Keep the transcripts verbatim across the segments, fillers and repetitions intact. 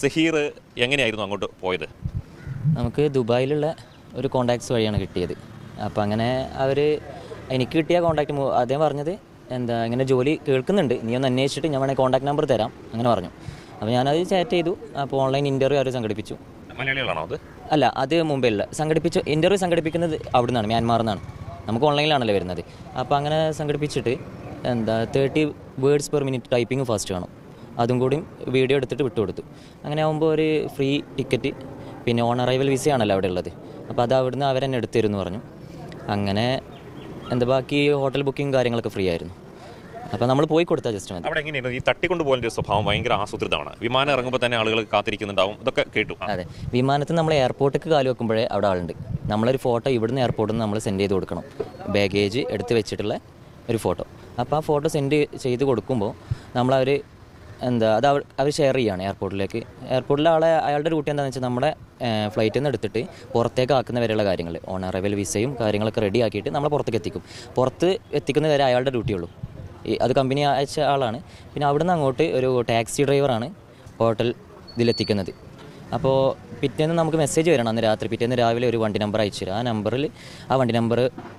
സഹീർ എങ്ങനെയായിരുന്നു അങ്ങോട്ട് പോയത്? നമുക്ക് ദുബായിലുള്ള ഒരു കോൺടാക്ട്സ് വഴിയാണ് കിട്ടിയത്. അപ്പോൾ അങ്ങനെ അവർ എനിക്ക് കിട്ടിയ കോൺടാക്റ്റ് അദ്ദേഹം പറഞ്ഞത് എന്താ ഇങ്ങനെ ജോലി കേൾക്കുന്നുണ്ട്, നീ ഒന്ന് അന്വേഷിച്ചിട്ട് ഞാൻ വേണമെങ്കിൽ കോൺടാക്ട് നമ്പർ തരാം അങ്ങനെ പറഞ്ഞു. അപ്പോൾ ഞാനത് ചാറ്റ് ചെയ്തു. അപ്പോൾ ഓൺലൈൻ ഇൻ്റർവ്യൂ അവർ സംഘടിപ്പിച്ചു. മലയാളികളാണോ അത്? അല്ല, അത് മുംബൈയിലുള്ള സംഘടിപ്പിച്ചു. ഇൻ്റർവ്യൂ സംഘടിപ്പിക്കുന്നത് അവിടെ നിന്നാണ്, മ്യാൻമാറിൽ നിന്നാണ്. നമുക്ക് ഓൺലൈനിലാണല്ലോ വരുന്നത്. അപ്പോൾ അങ്ങനെ സംഘടിപ്പിച്ചിട്ട് എന്താ thirty words per minute typing fast വേണം. അതും കൂടി വീഡിയോ എടുത്തിട്ട് വിട്ടുകൊടുത്തു. അങ്ങനെ ആകുമ്പോൾ ഒരു ഫ്രീ ടിക്കറ്റ്, പിന്നെ ഓൺ അറൈവൽ വിസയാണല്ലോ അവിടെ ഉള്ളത്. അപ്പോൾ അത് അവിടുന്ന് അവരെന്നെ എടുത്തു തരുമെന്ന് പറഞ്ഞു. അങ്ങനെ എന്താ ബാക്കി ഹോട്ടൽ ബുക്കിംഗ് കാര്യങ്ങളൊക്കെ ഫ്രീ ആയിരുന്നു. അപ്പോൾ നമ്മൾ പോയി കൊടുത്താൽ ജസ്റ്റ് മതി. അവിടെ എങ്ങനെയാണ് ഈ തട്ടിക്കൊണ്ട് പോകുന്ന സ്വഭാവം? ഭയങ്കര ആസൂത്രിതമാണ്. വിമാനം ഇറങ്ങുമ്പോൾ തന്നെ ആളുകൾ കാത്തിരിക്കുന്നുണ്ടാവും, ഇതൊക്കെ കേട്ടു. അതെ, വിമാനത്തിൽ നമ്മൾ എയർപോർട്ടിലേക്ക് കാല് വെക്കുമ്പോഴേ അവിടെ ആളുണ്ട്. നമ്മളൊരു ഫോട്ടോ ഇവിടുന്ന് എയർപോർട്ടിൽ നിന്ന് നമ്മൾ സെൻഡ് ചെയ്ത് കൊടുക്കണം, ബാഗേജ് എടുത്ത് വെച്ചിട്ടുള്ള ഒരു ഫോട്ടോ. അപ്പോൾ ആ ഫോട്ടോ സെൻഡ് ചെയ്ത് കൊടുക്കുമ്പോൾ നമ്മളവർ എന്താ അത് അവർ അവർ ഷെയർ ചെയ്യുകയാണ് എയർപോർട്ടിലേക്ക്. എയർപോർട്ടിലെ ആളെ അയാളുടെ ഡ്യൂട്ടി എന്താണെന്ന് വെച്ചാൽ നമ്മുടെ ഫ്ലൈറ്റിൽ നിന്ന് എടുത്തിട്ട് പുറത്തേക്ക് ആക്കുന്ന വരെയുള്ള കാര്യങ്ങൾ, ഓൺ അറൈവൽ വിസയും കാര്യങ്ങളൊക്കെ റെഡി ആക്കിയിട്ട് നമ്മളെ പുറത്തേക്ക് എത്തിക്കും. പുറത്ത് എത്തിക്കുന്ന വരെ അയാളുടെ ഡ്യൂട്ടിയുള്ളൂ. ഈ അത് കമ്പനി അയച്ച ആളാണ്. പിന്നെ അവിടുന്ന് അങ്ങോട്ട് ഒരു ടാക്സി ഡ്രൈവറാണ് ഹോട്ടൽ ഇതിലെത്തിക്കുന്നത്. അപ്പോൾ പിറ്റേന്ന് നമുക്ക് മെസ്സേജ് വരണം അന്ന് രാത്രി. പിറ്റേന്ന് രാവിലെ ഒരു വണ്ടി നമ്പർ അയച്ചു തരും. ആ നമ്പറിൽ ആ വണ്ടി നമ്പർ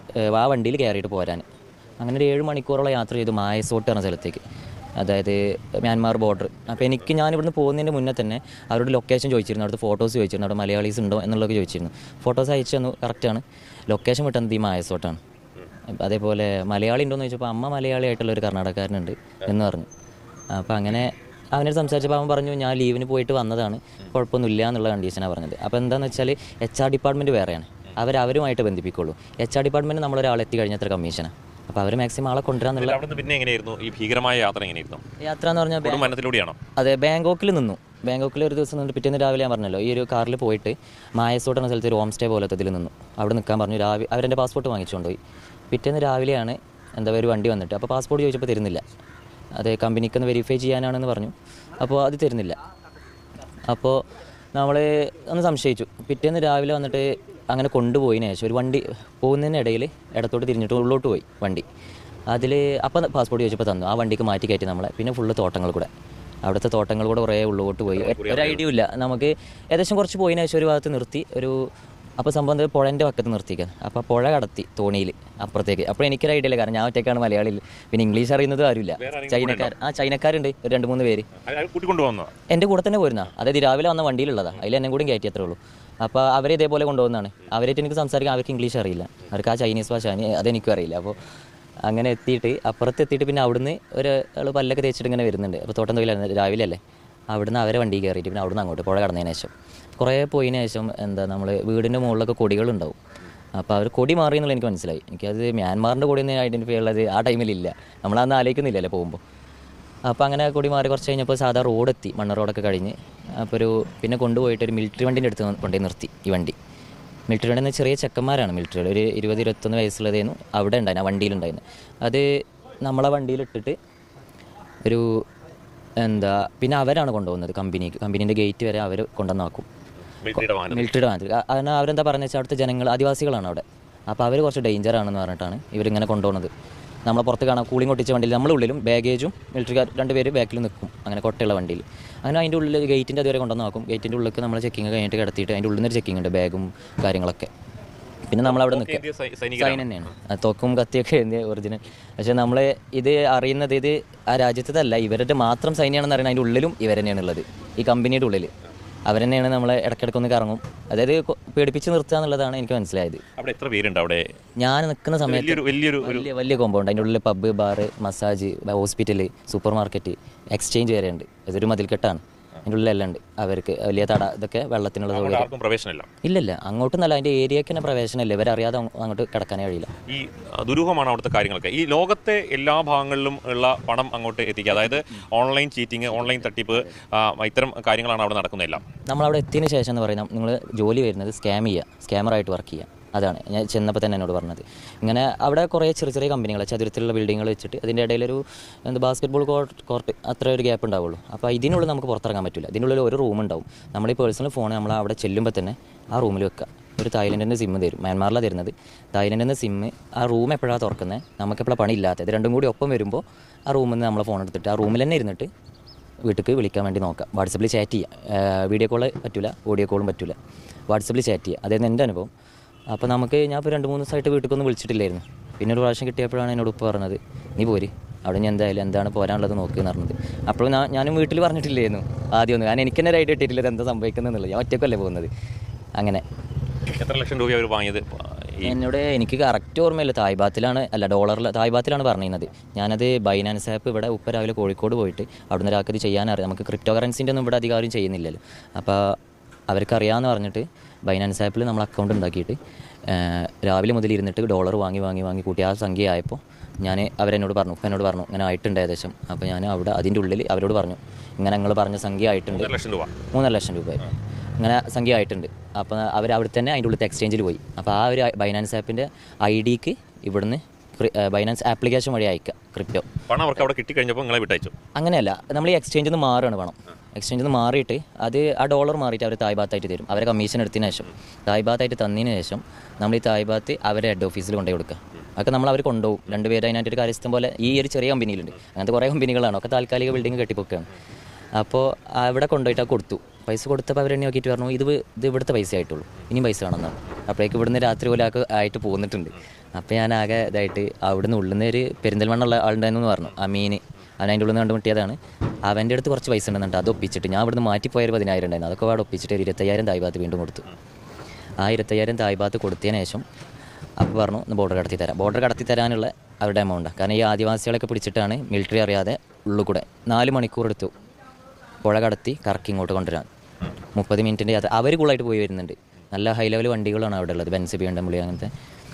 ആ വണ്ടിയിൽ കയറിയിട്ട് പോരാൻ. അങ്ങനെ ഒരു ഏഴ് മണിക്കൂറോളം യാത്ര ചെയ്തു മായസോട്ട് എന്ന സ്ഥലത്തേക്ക്, അതായത് മ്യാൻമാർ ബോർഡർ. അപ്പോൾ എനിക്ക് ഞാനിവിടുന്ന് പോകുന്നതിൻ്റെ മുന്നേ തന്നെ അവരോട് ലൊക്കേഷൻ ചോദിച്ചിരുന്നു, അവിടുത്തെ ഫോട്ടോസ് ചോദിച്ചിരുന്നു, അവിടെ മലയാളീസ് ഉണ്ടോ എന്നുള്ളതൊക്കെ ചോദിച്ചിരുന്നു. ഫോട്ടോസ് അയച്ചു തന്നു, കറക്റ്റാണ്. ലൊക്കേഷൻ വിട്ടുന്നത് ഈ മായസോട്ടാണ്. അതേപോലെ മലയാളി ഉണ്ടോയെന്ന് ചോദിച്ചപ്പോൾ അമ്മ മലയാളി ആയിട്ടുള്ള ഒരു കർണാടകക്കാരനുണ്ട് എന്ന് പറഞ്ഞു. അപ്പോൾ അങ്ങനെ അവനോട് സംസാരിച്ചപ്പോൾ അവൻ പറഞ്ഞു ഞാൻ ലീവിന് പോയിട്ട് വന്നതാണ്, കുഴപ്പമൊന്നുമില്ല എന്നുള്ള കണ്ടീഷനാണ് പറഞ്ഞത്. അപ്പോൾ എന്താണെന്ന് വെച്ചാൽ എച്ച് ആർ ഡിപ്പാർട്ട്മെൻറ്റ് വേറെയാണ്, അവർ അവരുമായിട്ട് ബന്ധിപ്പിക്കുള്ളൂ. എച്ച് ആർ ഡിപ്പാർട്ട്മെൻറ്റ് നമ്മളൊരാൾ എത്തി കഴിഞ്ഞാൽ അത്ര കമ്മീഷനാണ്. അപ്പോൾ അവർ മാക്സിമം ആളെ കൊണ്ടുവരാന്നുള്ള. പിന്നെ എങ്ങനെയായിരുന്നു ഈ ഭീകരമായ യാത്ര? എങ്ങനെയായിരുന്നു യാത്ര എന്ന് പറഞ്ഞാൽ മനത്തിലൂടെയാണോ? അതെ, ബാങ്കോക്കിൽ നിന്നു. ബാങ്കോക്കിൽ ഒരു ദിവസം നിന്നിട്ട് പിറ്റേന്ന് രാവിലെ ഞാൻ പറഞ്ഞല്ലോ ഈ ഒരു കാറിൽ പോയിട്ട് മായസോട്ട് എന്ന സ്ഥലത്ത് ഒരു ഹോം സ്റ്റേ പോലത്തെ ഇതിൽ നിന്നു. അവിടെ നിൽക്കാൻ പറഞ്ഞു. രാവിലെ അവരെൻ്റെ പാസ്പോർട്ട് വാങ്ങിച്ചുകൊണ്ടുപോയി. പിറ്റേന്ന് രാവിലെയാണ് എന്താ ഒരു വണ്ടി വന്നിട്ട്. അപ്പോൾ പാസ്പോർട്ട് ചോദിച്ചപ്പോൾ തരുന്നില്ല. അത് കമ്പനിക്കൊന്ന് വെരിഫൈ ചെയ്യാനാണെന്ന് പറഞ്ഞു. അപ്പോൾ അത് തരുന്നില്ല. അപ്പോൾ നമ്മൾ ഒന്ന് സംശയിച്ചു. പിറ്റേന്ന് രാവിലെ വന്നിട്ട് അങ്ങനെ കൊണ്ടുപോയതിന് ശേഷം ഒരു വണ്ടി പോകുന്നതിനിടയിൽ ഇടത്തോട്ട് തിരിഞ്ഞിട്ട് ഉള്ളോട്ട് പോയി വണ്ടി. അതിൽ അപ്പം പാസ്പോർട്ട് ചോദിച്ചപ്പോൾ തന്നു. ആ വണ്ടിക്ക് മാറ്റി കയറ്റി നമ്മളെ. പിന്നെ ഫുള്ള് തോട്ടങ്ങൾ കൂടെ, അവിടുത്തെ തോട്ടങ്ങൾ കൂടെ കുറേ ഉള്ളോട്ട് പോയി. ഒരു ഐഡിയ ഇല്ല നമുക്ക്. ഏകദേശം കുറച്ച് പോയതിന് ശേഷം ഒരു ഭാഗത്ത് നിർത്തി. ഒരു അപ്പോൾ സംഭവം പുഴൻ്റെ പക്കത്ത് നിർത്തിക്കാൻ. അപ്പോൾ പുഴ കടത്തി തോണിയിൽ അപ്പുറത്തേക്ക്. അപ്പോൾ എനിക്കൊരു ഐഡിയ ഇല്ല, കാരണം ഞാൻ ഒറ്റയ്ക്കാണ് മലയാളിയിൽ. പിന്നെ ഇംഗ്ലീഷ് അറിയുന്നതും ആരുമില്ല. ചൈനക്കാർ ആ ചൈനക്കാരുണ്ട് ഒരു രണ്ട് മൂന്ന് പേര് എൻ്റെ കൂടെ തന്നെ പോരുന്ന. അതായത് രാവിലെ വന്ന വണ്ടിയിലുള്ളതാണ്. അതിൽ എന്നെ കൂടി കയറ്റി അത്രേ ഉള്ളൂ. അപ്പോൾ അവരെ ഇതേപോലെ കൊണ്ടുപോകുന്നതാണ്. അവരായിട്ട് എനിക്ക് സംസാരിക്കാൻ അവർക്ക് ഇംഗ്ലീഷ് അറിയില്ല, അവർക്ക് ആ ചൈനീസ് ഭാഷ അതെനിക്കും അറിയില്ല. അപ്പോൾ അങ്ങനെ എത്തിയിട്ട് അപ്പുറത്ത് എത്തിയിട്ട് പിന്നെ അവിടുന്ന് ഒരു ആൾ പല്ലൊക്കെ തേച്ചിട്ട് ഇങ്ങനെ വരുന്നുണ്ട്. അപ്പോൾ തോട്ടം തൊഴിലായിരുന്നു, രാവിലെ അല്ലേ. അവിടുന്ന് അവരെ വണ്ടി കയറിയിട്ട് പിന്നെ അവിടുന്ന് അങ്ങോട്ട് പുഴ കടന്നതിന് ശേഷം കുറേ പോയതിന് ശേഷം എന്താ നമ്മൾ വീടിൻ്റെ മുകളിലൊക്കെ കൊടികളുണ്ടാവും. അപ്പോൾ അവർ കൊടി മാറി എന്നുള്ള എനിക്ക് മനസ്സിലായി. എനിക്കത് മ്യാൻമാറിൻ്റെ കൊടി ഒന്ന് ഐഡൻറ്റിഫൈ ഉള്ളത് ആ ടൈമിലില്ല, നമ്മളതൊന്നും ആലോചിക്കുന്നില്ലല്ലോ പോകുമ്പോൾ. അപ്പോൾ അങ്ങനെ കൊടി മാറി കുറച്ച് കഴിഞ്ഞപ്പോൾ സാധാ റോഡെത്തി, മണ്ണ് റോഡൊക്കെ കഴിഞ്ഞ്. അപ്പോൾ ഒരു പിന്നെ കൊണ്ടുപോയിട്ട് ഒരു മിലിറ്ററി വണ്ടീൻ്റെ അടുത്ത് കൊണ്ടുപോയി നിർത്തി. ഈ വണ്ടി മിലിറ്ററി വണ്ടി എന്ന് ചെറിയ ചെക്കന്മാരാണ് മിലിറ്ററി, ഒരു ഇരുപത് ഇരുപത്തൊന്ന് വയസ്സുള്ളതായിരുന്നു അവിടെ ഉണ്ടായിരുന്നു, ആ വണ്ടിയിലുണ്ടായിരുന്നു. അത് നമ്മളെ വണ്ടിയിലിട്ടിട്ട് ഒരു എന്താ പിന്നെ അവരാണ് കൊണ്ടുപോകുന്നത് കമ്പനിക്ക്. കമ്പനീൻ്റെ ഗേറ്റ് വരെ അവർ കൊണ്ടുവന്നാക്കും മിലിറ്ററിയുടെ മാതിരി. കാരണം അവരെന്താ പറയുന്നത് വെച്ചാൽ അവിടുത്തെ ജനങ്ങൾ ആദിവാസികളാണ് അവിടെ. അപ്പോൾ അവർ കുറച്ച് ഡേഞ്ചറാണെന്ന് പറഞ്ഞിട്ടാണ് ഇവരിങ്ങനെ കൊണ്ടുപോകുന്നത്. നമ്മളെ പുറത്ത് കാണാം കൂളിംഗ് ഒട്ടിച്ച വണ്ടിയിൽ നമ്മളുള്ളിലും ബാഗേജും മിലിറ്ററിക്കാർ രണ്ട് പേര് ബാക്കിൽ നിൽക്കും, അങ്ങനെ കൊട്ടയുള്ള വണ്ടിയിൽ. അങ്ങനെ അതിൻ്റെ ഉള്ളിൽ ഗേറ്റിൻ്റെ അതുവരെ കൊണ്ടുവന്നാക്കും. ഗേറ്റിൻ്റെ ഉള്ളിലേക്ക് നമ്മൾ ചെക്കിങ് കഴിഞ്ഞിട്ട് കിടത്തിയിട്ട് അതിൻ്റെ ഉള്ളിൽ നിന്നൊരു ചെക്കിങ് ഉണ്ട്, ബാഗും കാര്യങ്ങളൊക്കെ. പിന്നെ നമ്മളവിടെ നിൽക്കുക സൈൻ തന്നെയാണ്, തോക്കും കത്തിയൊക്കെ ഒറിജിനൽ. പക്ഷേ നമ്മൾ ഇത് അറിയുന്നത് ഇത് ആ രാജ്യത്തല്ല, ഇവരുടെ മാത്രം സൈന്യമാണെന്ന് അറിയുന്നത് അതിൻ്റെ ഉള്ളിലും ഇവർ തന്നെയാണ് ഉള്ളത്, ഈ കമ്പനിയുടെ ഉള്ളിൽ. അവർ തന്നെയാണ് നമ്മളെ ഇടയ്ക്കിടയ്ക്കൊന്ന് കറങ്ങും. അതായത് പേടിപ്പിച്ച് നിർത്തുക എന്നുള്ളതാണ് എനിക്ക് മനസ്സിലായത്. അവിടെ എത്ര പേരുണ്ട്? അവിടെ ഞാൻ നിൽക്കുന്ന സമയത്ത് വലിയൊരു വലിയ കോമ്പൗണ്ട്, അതിൻ്റെ ഉള്ളിൽ pub, bar, massage, hospital, supermarket, exchange വരെ ഉണ്ട്. ഇതൊരു മതിൽക്കെട്ടാണ്, അതിൻ്റെ ഉള്ളിലെല്ലാം ഉണ്ട്. അവർക്ക് വലിയ തട ഇതൊക്കെ വെള്ളത്തിനുള്ള സൗകര്യം പ്രവേശനമില്ല. ഇല്ലില്ല, അങ്ങോട്ടും നല്ല അതിൻ്റെ ഏരിയയ്ക്ക് തന്നെ പ്രവേശനമില്ല, ഇവരറിയാതെ അങ്ങോട്ട് കിടക്കാനേ കഴിയില്ല. ഈ ദുരൂഹമാണ് അവിടുത്തെ കാര്യങ്ങളൊക്കെ. ഈ ലോകത്തെ എല്ലാ ഭാഗങ്ങളിലും ഉള്ള പണം അങ്ങോട്ട് എത്തിക്കുക, അതായത് ഓൺലൈൻ ചീറ്റിങ്, ഓൺലൈൻ തട്ടിപ്പ്, ഇത്തരം കാര്യങ്ങളാണ് അവിടെ നടക്കുന്നതെല്ലാം. നമ്മളവിടെ എത്തിയതിന് ശേഷം എന്ന് പറയുന്നത് നിങ്ങൾ ജോലി വരുന്നത് സ്കാം ചെയ്യുക, സ്കാമറായിട്ട് വർക്ക് ചെയ്യുക. അതാണ് ഞാൻ ചെന്നപ്പോൾ തന്നെ എന്നോട് പറഞ്ഞത്. ഇങ്ങനെ അവിടെ കുറേ ചെറിയ ചെറിയ കമ്പനികൾ ചതുരത്തിലുള്ള ബിൽഡിങ്ങുകൾ വെച്ചിട്ട് അതിൻ്റെ ഇടയിലൊരു എന്താ ബാസ്കറ്റ് ബോൾ കോർട്ട് കോർട്ട് അത്ര ഒരു ഗ്യാപ്പ് ഉണ്ടാവുള്ളൂ. അപ്പോൾ ഇതിനുള്ളിൽ നമുക്ക് പുറത്തിറങ്ങാൻ പറ്റില്ല. ഇതിനുള്ളിൽ ഒരു റൂം ഉണ്ടാവും. നമ്മൾ ഈ പേഴ്സണൽ ഫോൺ നമ്മൾ അവിടെ ചെല്ലുമ്പോൾ തന്നെ ആ റൂമിൽ വെക്കുക. ഒരു തായ്ലൻഡിൻ്റെ സിമ്മ് തരും, മ്യാൻമാറിലാണ് തരുന്നത്. തായ്ലൻഡിൻ്റെ സിമ്മ് ആ റൂം എപ്പോഴാണ് തുറക്കുന്നത്, നമുക്കെപ്പോഴാണ് പണി ഇല്ലാത്തത്, ഇത് രണ്ടും കൂടി ഒപ്പം വരുമ്പോൾ ആ റൂമിൽ നിന്ന് നമ്മളെ ഫോൺ എടുത്തിട്ട് ആ റൂമിൽ തന്നെ ഇരുന്നിട്ട് വീട്ടിലേക്ക് വിളിക്കാൻ വേണ്ടി നോക്കാം. വാട്സപ്പിൽ ചാറ്റ് ചെയ്യുക. വീഡിയോ കോൾ പറ്റില്ല, ഓഡിയോ കോളും പറ്റില്ല. വാട്സപ്പിൽ ചാറ്റ് ചെയ്യുക. അതായിരുന്നു എൻ്റെ അനുഭവം. അപ്പോൾ നമുക്ക് ഞാൻ ഇപ്പോൾ രണ്ട് മൂന്ന് ദിവസമായിട്ട് വീട്ടിലേക്കൊന്നും വിളിച്ചിട്ടില്ലായിരുന്നു. പിന്നെ ഒരു പ്രാവശ്യം കിട്ടിയപ്പോഴാണ് എന്നോട് ഉപ്പ പറഞ്ഞത്, നീ പോര്, അവിടെ ഞാൻ എന്തായാലും എന്താണ് പോരാനുള്ളത് നോക്കുകയെന്ന് പറഞ്ഞത്. അപ്പോഴും ഞാൻ ഞാനും വീട്ടിൽ പറഞ്ഞിട്ടില്ലായിരുന്നു ആദ്യമൊന്നും. കാരണം എനിക്ക് തന്നെ ഒരു ഐഡിയ കിട്ടിയിട്ടില്ല ഇത് എന്താ സംഭവിക്കുന്നതെന്നുള്ളത്. ഞാൻ ഒറ്റക്കല്ലേ പോകുന്നത്. അങ്ങനെ എത്ര ലക്ഷം രൂപ അവർ വാങ്ങിയത്? എന്നോട് എനിക്ക് കറക്റ്റ് ഓർമ്മയില്ല. തായ്ബാത്തിലാണ് അല്ല ഡോളറിൽ തായ്ബാത്തിലാണ് പറഞ്ഞിരുന്നത്. ഞാനത് ബൈനാൻസ് ആപ്പ് ഇവിടെ ഉപ്പ രാവിലെ കോഴിക്കോട് പോയിട്ട് അവിടുന്ന് ഒരാൾക്ക് ഇത് ചെയ്യാനറിയാം. നമുക്ക് ക്രിപ്റ്റോ കറൻസിൻ്റെ ഒന്നും ഇവിടെ അധികാരം ചെയ്യുന്നില്ലല്ലോ. അപ്പോൾ അവർക്കറിയാമെന്ന് പറഞ്ഞിട്ട് ബൈനാൻസ് ആപ്പിൽ നമ്മൾ അക്കൗണ്ട് ഉണ്ടാക്കിയിട്ട് രാവിലെ മുതൽ ഇരുന്നിട്ട് ഡോളർ വാങ്ങി വാങ്ങി വാങ്ങി കൂട്ടി ആ സംഖ്യ ആയപ്പോൾ ഞാൻ അവരെന്നോട് പറഞ്ഞു, ഉപ്പ എന്നോട് പറഞ്ഞു ഇങ്ങനെ ആയിട്ടുണ്ട് ഏകദേശം. അപ്പോൾ ഞാൻ അവിടെ അതിൻ്റെ ഉള്ളിൽ അവരോട് പറഞ്ഞു, ഇങ്ങനെ നിങ്ങൾ പറഞ്ഞ സംഖ്യ ആയിട്ടുണ്ട്, ലക്ഷം രൂപ മൂന്നര ലക്ഷം രൂപ ഇങ്ങനെ സംഖ്യ ആയിട്ടുണ്ട്. അപ്പോൾ അവർ അവിടെ തന്നെ അതിൻ്റെ ഉള്ളിലത്തെ എക്സ്ചേഞ്ചിൽ പോയി. അപ്പോൾ ആ ഒരു ബൈനാൻസ് ആപ്പിൻ്റെ ഐ ഡിക്ക് ഇവിടുന്ന് ബൈനാൻസ് ആപ്ലിക്കേഷൻ വഴി അയക്കുക ക്രിപ്റ്റോ. പണം അവർക്ക് അവിടെ കിട്ടിക്കഴിഞ്ഞപ്പോൾ നിങ്ങളെ വിട്ടയച്ചു? അങ്ങനെയല്ല, നമ്മൾ ഈ എക്സ്ചേഞ്ചിൽ നിന്ന് മാറുകയാണ് പണം. എക്സ്ചേഞ്ചിൽ നിന്ന് മാറിയിട്ട് അത് ആ ഡോളർ മാറിയിട്ട് അവർ തായ്ബാത്തായിട്ട് തരും. അവരെ കമ്മീഷൻ എടുത്തതിന് ശേഷം തായ്ബാത്തായിട്ട് തന്നതിന് ശേഷം നമ്മൾ ഈ തായ്ബാത്ത് അവരെ ഹെഡ് ഓഫീസിൽ കൊണ്ടുപോയി കൊടുക്കുക. അതൊക്കെ നമ്മൾ അവർ കൊണ്ടുപോകും. രണ്ടുപേരും അതിനായിട്ടൊരു കാര്യസ്ഥം പോലെ ഈ ഒരു ചെറിയ കമ്പനിയിലുണ്ട്. അങ്ങനത്തെ കുറേ കമ്പനികളാണ്, ഒക്കെ താൽക്കാലിക ബിൽഡിംഗ് കെട്ടിപ്പൊക്കുകയാണ്. അപ്പോൾ അവിടെ കൊണ്ടുപോയിട്ട് ആ കൊടുത്തു. പൈസ കൊടുത്തപ്പോൾ അവരെന്നെ നോക്കിയിട്ട് പറഞ്ഞു, ഇത് ഇത് ഇവിടുത്തെ പൈസ ആയിട്ടുള്ളൂ, ഇനിയും പൈസ വേണമെന്നാണ്. അപ്പോഴേക്ക് ഇവിടുന്ന് രാത്രി പോലെ ആക്ക് ആയിട്ട് പോന്നിട്ടുണ്ട്. അപ്പോൾ ഞാൻ ആകെ ഇതായിട്ട് അവിടുന്ന് ഉള്ളുന്ന ഒരു പെരിന്തൽമണ്ണുള്ള ആളുണ്ടായിരുന്നു പറഞ്ഞു, അമീന്. അവൻ അതിൻ്റെ ഉള്ളിൽ നിന്ന് കണ്ടുമുട്ടിയതാണ്. അവൻ്റെ അടുത്ത് കുറച്ച് പൈസ ഉണ്ടെന്നുണ്ട്, അത് ഒപ്പിച്ചിട്ട് ഞാൻ ഇവിടുന്ന് മാറ്റിപ്പോയൊരു പതിനായിരം ഉണ്ടായിരുന്നു. അതൊക്കെ അവിടെ ഒപ്പിച്ചിട്ട് ഒരു ഇരുപത്തയ്യായിരം തായ്ബാത്ത് വീണ്ടും കൊടുത്തു. ആ ഇരുപത്തയ്യായിരം തായ്ബാത്ത് കൊടുത്തതിന് ശേഷം അപ്പോൾ പറഞ്ഞു ബോർഡർ കടത്തി തരാം. ബോർഡർ കടത്തി തരാനുള്ള അവരുടെ എമൗണ്ടാണ്. കാരണം ഈ ആദിവാസികളൊക്കെ പിടിച്ചിട്ടാണ് മിലിറ്ററി അറിയാതെ ഉള്ളിൽ കൂടെ നാല് മണിക്കൂർ എടുത്തു പുഴ കടത്തി കറക്കി ഇങ്ങോട്ട് കൊണ്ടുവരാൻ. മുപ്പത് മിനിറ്റിൻ്റെ യാത്ര അവർ കൂളായിട്ട് പോയി വരുന്നുണ്ട്. നല്ല ഹൈ ലെവൽ വണ്ടികളാണ് അവിടെ ഉള്ളത്, ബെൻസ് ബി എം ഡബ്ല്യു അങ്ങനത്തെ.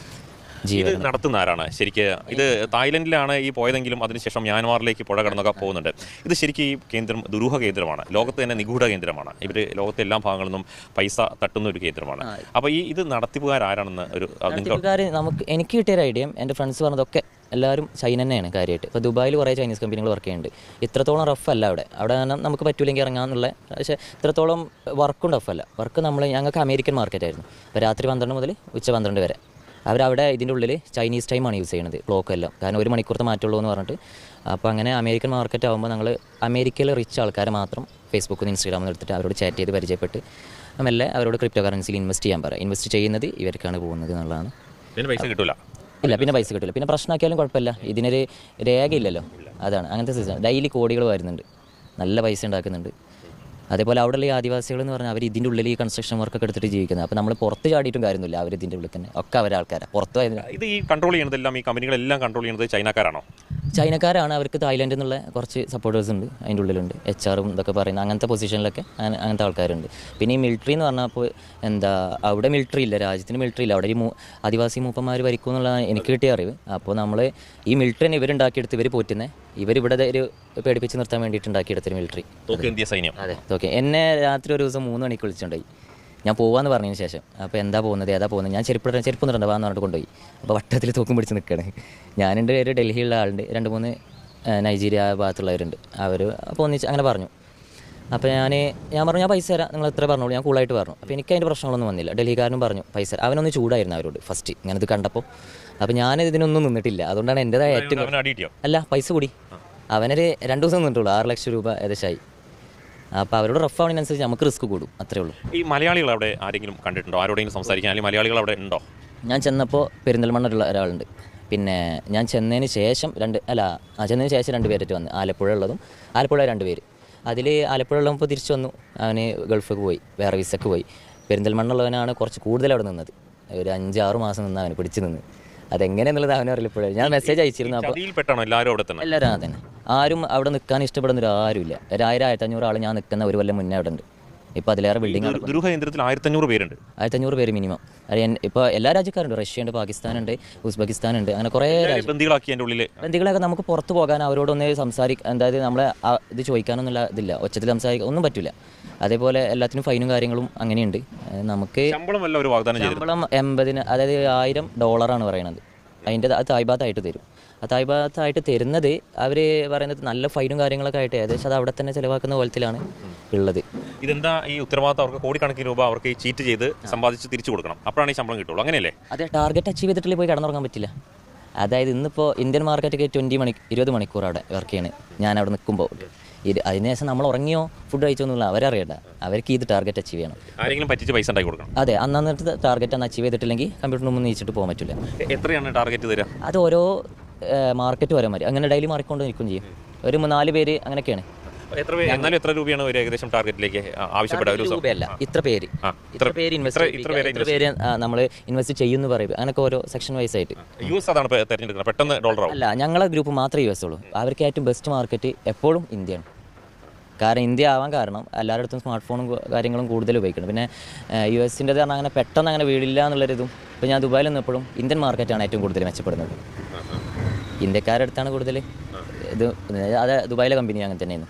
ഇത് നടത്തുന്ന ആരാണ് ശരിക്ക്? ഇത് തായ്ലൻഡിലാണ് ഈ പോയതെങ്കിലും അതിനുശേഷം മ്യാൻമാറിലേക്ക് പുഴ കടന്നൊക്കെ പോകുന്നുണ്ട്. ഇത് ശരിക്കും ഈ കേന്ദ്രം ദുരൂഹ കേന്ദ്രമാണ്, ലോകത്ത് തന്നെ നിഗൂഢ കേന്ദ്രമാണ്. ഇവർ ലോകത്തെ എല്ലാ ഭാഗങ്ങളിൽ നിന്നും പൈസ തട്ടുന്ന ഒരു കേന്ദ്രമാണ്. അപ്പോൾ ഈ ഇത് നടത്തിപ്പുകാരാരാണെന്ന് ഒരു നടത്തിപ്പുകാർ നമുക്ക് എനിക്ക് കിട്ടിയൊരു ഐഡിയ, എൻ്റെ ഫ്രണ്ട്സ് പറഞ്ഞതൊക്കെ എല്ലാവരും ചൈന തന്നെയാണ് കാര്യമായിട്ട്. ഇപ്പോൾ ദുബായിൽ കുറേ ചൈനീസ് കമ്പനികൾ വർക്ക് ചെയ്യുന്നുണ്ട്. ഇത്രത്തോളം റഫ് അല്ല അവിടെ. അവിടെ നമുക്ക് പറ്റൂലെങ്കിൽ ഇറങ്ങാമെന്നുള്ള, പക്ഷേ ഇത്രത്തോളം വർക്കും ടഫല്ല. വർക്ക് നമ്മൾ ഞങ്ങൾക്ക് അമേരിക്കൻ മാർക്കറ്റായിരുന്നു. അപ്പോൾ രാത്രി പന്ത്രണ്ട് മുതൽ ഉച്ച പന്ത്രണ്ട് വരെ അവരവിടെ ഇതിൻ്റെ ഉള്ളിൽ ചൈനീസ് ടൈമാണ് യൂസ് ചെയ്യുന്നത്, ക്ലോക്ക് എല്ലാം. കാരണം ഒരു മണിക്കൂറത്തെ മാറ്റുള്ളൂ എന്ന് പറഞ്ഞിട്ട്. അപ്പോൾ അങ്ങനെ അമേരിക്കൻ മാർക്കറ്റ് ആകുമ്പോൾ ഞങ്ങൾ അമേരിക്കയിലെ റിച്ച് ആൾക്കാരെ മാത്രം ഫേസ്ബുക്കിൽ നിന്ന് ഇൻസ്റ്റാഗ്രാമിൽ നിന്ന് എടുത്തിട്ട് അവരോട് ചാറ്റ് ചെയ്ത് പരിചയപ്പെട്ട് മെല്ലെ അവരോട് ക്രിപ്റ്റോ കറൻസിയിൽ ഇൻവെസ്റ്റ് ചെയ്യാൻ പറയാം. ഇൻവെസ്റ്റ് ചെയ്യുന്നത് ഇവർക്കാണ് പോകുന്നത് എന്നുള്ളതാണ്. പിന്നെ പൈസ കിട്ടില്ല. ഇല്ല, പിന്നെ പൈസ കിട്ടില്ല. പിന്നെ പ്രശ്നമാക്കിയാലും കുഴപ്പമില്ല, ഇതിനൊരു രേഖയില്ലല്ലോ. അതാണ് അങ്ങനത്തെ സിസ്റ്റം. ഡെയിലി കോടികൾ വരുന്നുണ്ട്, നല്ല പൈസ ഉണ്ടാക്കുന്നുണ്ട്. അതേപോലെ അവിടെയുള്ള ഈ ആദിവാസികൾ എന്ന് പറഞ്ഞാൽ അവർ ഇതിൻ്റെ ഉള്ളിൽ ഈ കൺസ്ട്രക്ഷൻ വർക്കൊക്കെ എടുത്തിട്ട് ജീവിക്കുന്നത്. അപ്പോൾ നമ്മൾ പുറത്ത് ചാടിയിട്ടും കാര്യമൊന്നുമില്ല, അവർ ഇതിൻ്റെ ഉള്ളിൽ തന്നെ ഒക്കെ അവരെ ആൾക്കാരാണ്. പുറത്ത് പോയത് ഇത് ഈ കൺട്രോൾ ചെയ്യുന്നതെല്ലാം ഈ കമ്പനികളെല്ലാം കൺട്രോൾ ചെയ്യുന്നത് ചൈനക്കാരാണോ? ചൈനക്കാരാണ്. അവർക്ക് തായ്ലൻഡിൽ നിന്നുള്ള കുറച്ച് സപ്പോർട്ടേഴ്സ് ഉണ്ട് അതിൻ്റെ ഉള്ളിലുണ്ട്, എച്ച് ആറും ഇതൊക്കെ പറയുന്ന അങ്ങനത്തെ പൊസിഷനിലൊക്കെ അങ്ങനത്തെ ആൾക്കാരുണ്ട്. പിന്നെ ഈ മിലിറ്ററി എന്ന് പറഞ്ഞപ്പോൾ എന്താ അവിടെ മിലിറ്ററി ഇല്ല, രാജ്യത്തിന് മിലിറ്ററി ഇല്ല. അവിടെ ഈ ആദിവാസി മൂപ്പന്മാർ ഭരിക്കും എന്നുള്ളതാണ് എനിക്ക് കിട്ടിയ അറിവ്. അപ്പോൾ നമ്മൾ ഈ മിലിറ്ററിനെ ഇവരുണ്ടാക്കിയെടുത്ത് ഇവർ പോറ്റുന്നത്, ഇവരിവിടെ ഒരു പേടിപ്പിച്ച് നിർത്താൻ വേണ്ടിയിട്ട് ഉണ്ടാക്കിയെടുത്തൊരു മിലിറ്ററി. ഇന്ത്യ സൈന്യം. അതെ, ഓക്കെ. എന്നെ രാത്രി ഒരു ദിവസം മൂന്ന് മണിക്ക് വിളിച്ചിട്ടുണ്ടായി, ഞാൻ പോകാമെന്ന് പറഞ്ഞതിന് ശേഷം. അപ്പോൾ എന്താ പോകുന്നത്, ഏതാ പോകുന്നത്, ഞാൻ ചെരുപ്പ് ചെരുപ്പ് നിറണ്ട വാന്ന് പറഞ്ഞിട്ട് കൊണ്ടുപോയി. അപ്പോൾ വട്ടത്തിൽ തോക്കും പിടിച്ച് നിൽക്കുകയാണ്. ഞാനുണ്ട്, ഒരു ഡൽഹിയിലുള്ള ആളുണ്ട്, രണ്ട് മൂന്ന് നൈജീരിയ ഭാഗത്തുള്ളവരുണ്ട്. അവർ അപ്പോൾ ഒന്നിച്ച് അങ്ങനെ പറഞ്ഞു. അപ്പോൾ ഞാൻ ഞാൻ പറഞ്ഞു ഞാൻ പൈസ തരാം, നിങ്ങൾ എത്ര പറഞ്ഞോളൂ, ഞാൻ കൂളായിട്ട് പറഞ്ഞു. അപ്പോൾ എനിക്ക് അതിൻ്റെ പ്രശ്നങ്ങളൊന്നും വന്നില്ല. ഡൽഹിക്കാരനും പറഞ്ഞു പൈസ. അവനൊന്ന് ചൂടായിരുന്നു അവരോട് ഫസ്റ്റ് ഇങ്ങനത് കണ്ടപ്പോൾ. അപ്പോൾ ഞാനിത് ഇതിനൊന്നും നിന്നിട്ടില്ല. അതുകൊണ്ടാണ് എൻ്റെതായ ഏറ്റവും അല്ല പൈസ കൂടി. അവനൊരു രണ്ട് ദിവസം നിന്നിട്ടുള്ളൂ, ആറ് ലക്ഷം രൂപ ഏകദേശമായി. അപ്പോൾ അവരോട് റഫ് ആവുന്നതിനനുസരിച്ച് നമുക്ക് റിസ്ക് കൂടും, അത്രേ ഉള്ളൂ. ഈ മലയാളികൾ അവിടെ ആരെങ്കിലും കണ്ടിട്ടുണ്ടോ, ആരോടെങ്കിലും സംസാരിക്കാൻ? അല്ലെങ്കിൽ മലയാളികൾ അവിടെ ഉണ്ടോ? ഞാൻ ചെന്നപ്പോൾ പെരിന്തൽമണ്ണുള്ള ഒരാളുണ്ട്. പിന്നെ ഞാൻ ചെന്നതിന് ശേഷം രണ്ട് അല്ല ആ ചെന്നതിന് ശേഷം രണ്ട് പേരായിട്ട് വന്ന്, ആലപ്പുഴ ഉള്ളതും ആലപ്പുഴ രണ്ട് പേര്. അതിൽ ആലപ്പുഴ ഉള്ളപ്പോൾ തിരിച്ചു വന്നു, അവന് ഗൾഫിലേക്ക് പോയി, വേറെ വിസക്ക് പോയി. പെരിന്തൽമണ്ണുള്ളവനാണ് കുറച്ച് കൂടുതൽ അവിടെ നിന്നത്, ഒരു അഞ്ചാറ് മാസം നിന്ന് അവന് പിടിച്ച് നിന്ന്. അതെങ്ങനെയെന്നുള്ളത് അവനെ അറിയില്ല. ഇപ്പോഴും ഞാൻ മെസ്സേജ് അയച്ചിരുന്നു. അപ്പോൾ എല്ലാവരും അവിടെ തന്നെ എല്ലാവരും അതന്നെ, ആരും അവിടെ നിൽക്കാൻ ഇഷ്ടപ്പെടുന്ന ഒരു ആരുമില്ല. ഒരു ആയിരം ആയിരത്തി അഞ്ഞൂറ് ആൾ ഞാൻ നിൽക്കുന്ന ഒരു കൊല്ലം മുന്നേ അവിടെ ഉണ്ട്. ഇപ്പോൾ അതിലേറെ ബിൽഡിംഗ് ദുരൂഹ കേന്ദ്രത്തിൽ ആയിരത്തഞ്ഞൂറ് പേരുണ്ട് ആയിരത്തഞ്ഞൂറ് പേര് മിനിമം. ഇപ്പോൾ എല്ലാ രാജ്യക്കാരുണ്ട്, റഷ്യയുണ്ട്, പാകിസ്ഥാനുണ്ട്, ഉസ്ബെക്കിസ്ഥാനുണ്ട്, അങ്ങനെ കുറേ ബന്ദികളാക്കി എൻ്റെ ഉള്ളിൽ. ബന്ദികളൊക്കെ നമുക്ക് പുറത്ത് പോകാൻ അവരോടൊന്ന് സംസാരിക്കാൻ, അതായത് നമ്മളെ ഇത് ചോദിക്കാനൊന്നുമില്ല, ഇതില്ല, ഒച്ചത്തിൽ സംസാരിക്കാൻ ഒന്നും പറ്റില്ല. അതേപോലെ എല്ലാത്തിനും ഫൈനും കാര്യങ്ങളും അങ്ങനെയുണ്ട്. നമുക്ക് ശമ്പളം എൺപതിന് അതായത് ആയിരം ഡോളറാണ് പറയുന്നത്. അതിൻ്റെ അത് തായ്ബാത്തായിട്ട് തരും. ആ തായ്ബാത്തായിട്ട് തരുന്നത് അവർ പറയുന്നത് നല്ല ഫൈനും കാര്യങ്ങളൊക്കെ ആയിട്ട് ഏകദേശം അത് അവിടെ തന്നെ ചിലവാക്കുന്ന പോലത്തിലാണ് ഉള്ളത്. ഇതെന്താ ഈ ഉത്തരവാദിത്തം? അവർക്ക് കോടിക്കണക്കിന് രൂപ അവർക്ക് ഈ ചീറ്റ് ചെയ്ത് സമ്പാദിച്ച് തിരിച്ചു കൊടുക്കണം, അപ്പോഴാണ് ഈ ശമ്പളം കിട്ടുള്ളൂ, അങ്ങനെയല്ലേ? അതെ, ടാർഗറ്റ് അച്ചീവ് ചെയ്തിട്ടില്ലേ പോയി കിടന്നുറങ്ങാൻ പറ്റില്ല. അതായത് ഇന്നിപ്പോൾ ഇന്ത്യൻ മാർക്കറ്റൊക്കെ ട്വൻറ്റി മണി ഇരുപത് മണിക്കൂർ അവിടെ വർക്ക് ചെയ്യണേ ഞാൻ അവിടെ നിൽക്കുമ്പോൾ. ഇത് അതിനുശേഷം നമ്മൾ ഉറങ്ങിയോ ഫുഡ് കഴിച്ചോ എന്നുള്ള അവരറിയണ്ട. അവർക്ക് ഇത് ടാർഗറ്റ് അച്ചീവ് ചെയ്യണം. ആരെങ്കിലും പറ്റിച്ച് പൈസ ഉണ്ടാക്കി കൊടുക്കണം. അതെ, അന്നത്തെ ടാർഗറ്റ് അന്ന് അച്ചീവ് ചെയ്തിട്ടില്ലെങ്കിൽ കമ്പ്യൂട്ടറിന് മുമ്പ് നീച്ചിട്ട് പോകാൻ പറ്റില്ല. എത്രയാണ് ടാർഗറ്റ് തരിക? അത് ഓരോ മാർക്കറ്റ് വരെ മതി. അങ്ങനെ ഡെയിലി മാറിക്കൊണ്ട് നിൽക്കും ചെയ്യും. ഒരു നാല് പേര് അങ്ങനെയൊക്കെയാണ്. എത്ര പേര് എന്നാലും എത്ര രൂപയാണ് ഒരു ഏകദേശം ടാർഗറ്റിലേക്ക് ആവശ്യപ്പെട്ട ഒരു ദിവസം? രൂപയല്ല, ഇത്ര പേര് ഇത്ര പേര് ഇൻവെസ്റ്റ് ഇത്ര പേര് നമ്മൾ ഇൻവെസ്റ്റ് ചെയ്യുമെന്ന് പറയും. അങ്ങനെയൊക്കെ ഓരോ സെക്ഷൻ വൈസ് ആയിട്ട്. യു എസ് അതാണ് തിരഞ്ഞെടുക്കുന്നത്, പെട്ടെന്ന് ഡോളർ ആവും. അല്ല, ഞങ്ങളെ ഗ്രൂപ്പ് മാത്രമേ യു എസ് ഉള്ളൂ. അവർക്ക് ഏറ്റവും ബെസ്റ്റ് മാർക്കറ്റ് എപ്പോഴും ഇന്ത്യയാണ്. കാരണം ഇന്ത്യ ആവാൻ കാരണം എല്ലാവരുടെ അടുത്തും സ്മാർട്ട് ഫോണും കാര്യങ്ങളും കൂടുതൽ ഉപയോഗിക്കണം. പിന്നെ യു എസിൻ്റെ പറഞ്ഞാൽ അങ്ങനെ പെട്ടെന്ന് അങ്ങനെ വീടില്ല എന്നുള്ളൊരിതും. ഇപ്പോൾ ഞാൻ ദുബായിൽ നിന്നപ്പോഴും ഇന്ത്യൻ മാർക്കറ്റാണ് ഏറ്റവും കൂടുതൽ മെച്ചപ്പെടുന്നത്. ഇന്ത്യക്കാരുടെ അടുത്താണ് കൂടുതൽ ഇത്. അത് ദുബായിലെ കമ്പനി അങ്ങനെ തന്നെയാണ്.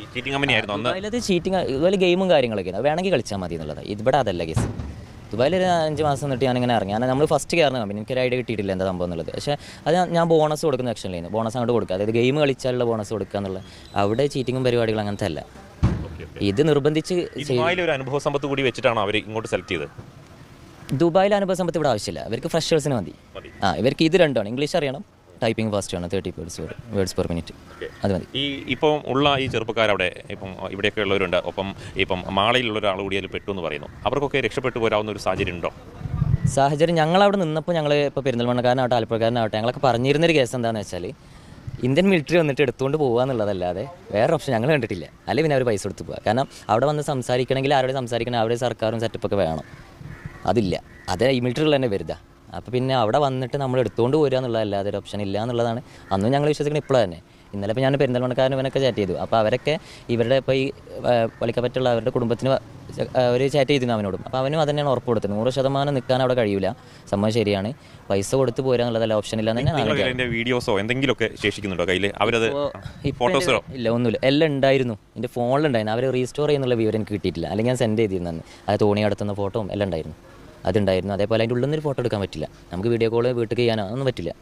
ദുബായിലത് ചീറ്റിങ് ഇതുപോലെ ഗെയിമും കാര്യങ്ങളൊക്കെയാണ്. വേണമെങ്കിൽ കളിച്ചാൽ മതി എന്നുള്ളത്. ഇവിടെ അതല്ല കേസ്. ദുബായിൽ ഒരു അഞ്ച് മാസം എന്നിട്ട് ഞാനിങ്ങനെ ഇറങ്ങി. ഞാൻ നമ്മൾ ഫസ്റ്റ് കയറുന്ന കമ്പനി, എനിക്കൊരു ഐഡിയ കിട്ടിയിട്ടില്ല എന്താ സംഭവം എന്നുള്ളത്. പക്ഷേ അത് ഞാൻ ബോണസ് കൊടുക്കുന്ന സെക്ഷനിലായിരുന്നു. ബോണസ് അങ്ങോട്ട് കൊടുക്കുക, അതായത് ഗെയിം കളിച്ചാലുള്ള ബോണസ് കൊടുക്കുക എന്നുള്ളത്. അവിടെ ചീറ്റിങ്ങും പരിപാടികളും അങ്ങനത്തെ അല്ല. ഇത് നിർബന്ധിച്ച് ഒരു അനുഭവ സമ്പത്ത് കൂടി വെച്ചിട്ടാണ് അവർ ഇങ്ങോട്ട് സെലക്ട് ചെയ്തത്. ദുബായിലെ അനുഭവ സമ്പത്ത് ഇവിടെ ആവശ്യമില്ല. ഇവർക്ക് ഫ്രഷേഴ്സിന് മതി. ആ ഇവർക്ക് ഇത് രണ്ടാണ്. ഇംഗ്ലീഷ് അറിയണം, ടൈപ്പിംഗ് ഫാസ്റ്റ് ആണ്, thirty words words per minute. അത് മതി. ഈ ഇപ്പം ഉള്ള ഈ ചെറുപ്പക്കാരവിടെ ഇപ്പം ഇവിടെയൊക്കെ ഉള്ളവരുണ്ട്. ഒപ്പം ഇപ്പം മാളയിലുള്ള ഒരാൾ കൂടി അതിൽ പെട്ടു എന്ന് പറയുന്നു. അവർക്കൊക്കെ രക്ഷപ്പെട്ടു പോരാവുന്ന ഒരു സാഹചര്യം ഉണ്ടോ? സാഹചര്യം ഞങ്ങളവിടെ നിന്നപ്പോൾ ഞങ്ങൾ ഇപ്പോൾ പെരിന്തൽമണ്ണക്കാരനാവട്ടെ ആലപ്പുഴക്കാരനാവട്ടെ ഞങ്ങളൊക്കെ പറഞ്ഞിരുന്നൊരു കേസ് എന്താണെന്ന് വെച്ചാൽ ഇന്ത്യൻ മിലിറ്ററി വന്നിട്ട് എടുത്തുകൊണ്ട് പോകുക എന്നുള്ളതല്ലാതെ വേറെ ഓപ്ഷൻ ഞങ്ങൾ കണ്ടിട്ടില്ല. അല്ലെങ്കിൽ പിന്നെ അവർ പൈസ കൊടുത്ത് പോകുക. കാരണം അവിടെ വന്ന് സംസാരിക്കണമെങ്കിൽ ആരോട് സംസാരിക്കണം, അവിടെ സർക്കാരും സെറ്റപ്പൊക്കെ വേണം. അതില്ല. അത് ഈ മിലിറ്ററിയിൽ തന്നെ വരുതാ. അപ്പോൾ പിന്നെ അവിടെ വന്നിട്ട് നമ്മൾ എടുത്തുകൊണ്ട് പോരുക എന്നുള്ളതല്ലാതെ ഒരു ഓപ്ഷൻ ഇല്ല എന്നുള്ളതാണ് അന്നും ഞങ്ങൾ വിശ്വസിക്കുന്നത്. ഇപ്പോഴും തന്നെ ഇന്നലെ ഇപ്പോൾ ഞാൻ പെരിന്തൽമണ്ണക്കാരനും ഇവനൊക്കെ ചാറ്റ് ചെയ്തു. അപ്പോൾ അവരൊക്കെ ഇവരുടെ ഇപ്പോൾ ഈ വലിക്കപ്പറ്റുള്ള അവരുടെ കുടുംബത്തിന് ഒരു ചാറ്റ് ചെയ്തിരുന്നു അവനോടും. അപ്പോൾ അവനും അത് തന്നെയാണ് ഉറപ്പ് കൊടുത്തത്. നൂറ് ശതമാനം നിൽക്കാൻ അവിടെ കഴിയില്ല. സംഭവം ശരിയാണ്. പൈസ കൊടുത്ത് പോരുക എന്നുള്ളതല്ല, ഓപ്ഷൻ ഇല്ല എന്ന് തന്നെ. വീഡിയോസോ എന്തെങ്കിലുമൊക്കെ ശേഷിക്കുന്നുണ്ടോ കയ്യിൽ? അവരത് ഫോട്ടോസോ? ഇല്ല, ഒന്നുമില്ല. എല്ലാം ഉണ്ടായിരുന്നു, എൻ്റെ ഫോണിലുണ്ടായിരുന്നു. അവർ റീസ്റ്റോർ ചെയ്യുന്നുള്ള വിവരം എനിക്ക് കിട്ടിയിട്ടില്ല. അല്ലെങ്കിൽ ഞാൻ സെൻഡ് ചെയ്തിരുന്നു. അത് തോണി നടത്തുന്ന ഫോട്ടോയും എല്ലാം ഉണ്ടായിരുന്നു. അതുണ്ടായിരുന്നു. അതേപോലെ അതിൻ്റെ ഉള്ളിൽ നിന്നൊരു ഫോട്ടോ എടുക്കാൻ പറ്റില്ല. നമുക്ക് വീഡിയോ കോൾ വീട്ടിൽ ചെയ്യാനോ ഒന്നും പറ്റില്ല.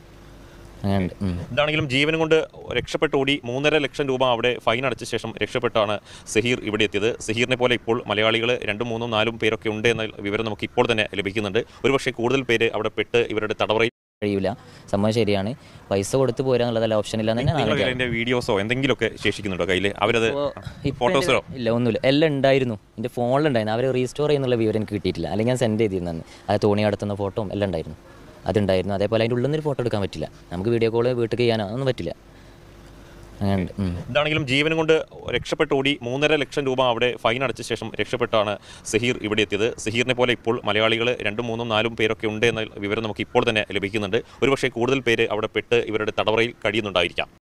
അങ്ങനെ എന്താണെങ്കിലും ജീവൻ കൊണ്ട് രക്ഷപ്പെട്ട് ഓടി മൂന്നര ലക്ഷം രൂപ അവിടെ ഫൈൻ അടച്ച ശേഷം രക്ഷപ്പെട്ടാണ് സഹീർ ഇവിടെ എത്തിയത്. സഹീറിനെ പോലെ ഇപ്പോൾ മലയാളികൾ രണ്ടും മൂന്നും നാലും പേരൊക്കെ ഉണ്ട് എന്ന വിവരം നമുക്ക് ഇപ്പോൾ തന്നെ ലഭിക്കുന്നുണ്ട്. ഒരുപക്ഷെ കൂടുതൽ പേര് അവിടെ പെട്ട് ഇവരുടെ തടവറയിൽ കഴിയില്ല. സംഭവം ശരിയാണ്. പൈസ കൊടുത്ത് പോരുക എന്നുള്ളതല്ല, ഓപ്ഷൻ ഇല്ല എന്ന് തന്നെ. വീഡിയോസോ എന്തെങ്കിലുമൊക്കെ ശേഷിക്കുന്നുണ്ടോ കയ്യിൽ? അവരത് ഫോട്ടോസോ? ഇല്ല, ഒന്നുമില്ല. എല്ലാം ഉണ്ടായിരുന്നു, എൻ്റെ ഫോണിലുണ്ടായിരുന്നു. അവർ റീസ്റ്റോർ ചെയ്യുന്നുള്ള വിവരം എനിക്ക് കിട്ടിയിട്ടില്ല. അല്ലെങ്കിൽ ഞാൻ സെൻഡ് ചെയ്തിരുന്നു. അത് തോണി നടത്തുന്ന ഫോട്ടോയും എല്ലാം ഉണ്ടായിരുന്നു. അതുണ്ടായിരുന്നു. അതേപോലെ അതിൻ്റെ ഉള്ളിൽ നിന്നൊരു ഫോട്ടോ എടുക്കാൻ പറ്റില്ല. നമുക്ക് വീഡിയോ കോൾ വീട്ടിൽ ചെയ്യാനോ ഒന്നും പറ്റില്ല. അങ്ങനെ എന്താണെങ്കിലും ജീവൻ കൊണ്ട് രക്ഷപ്പെട്ട് ഓടി മൂന്നര ലക്ഷം രൂപ അവിടെ ഫൈൻ അടച്ച ശേഷം രക്ഷപ്പെട്ടാണ് സഹീർ ഇവിടെ എത്തിയത്. സഹീറിനെ പോലെ ഇപ്പോൾ മലയാളികൾ രണ്ടും മൂന്നും നാലും പേരൊക്കെ ഉണ്ട് എന്ന വിവരം നമുക്ക് ഇപ്പോൾ തന്നെ ലഭിക്കുന്നുണ്ട്. ഒരുപക്ഷെ കൂടുതൽ പേര് അവിടെ പെട്ട് ഇവരുടെ തടവറയിൽ കഴിയുന്നുണ്ടായിരിക്കാം.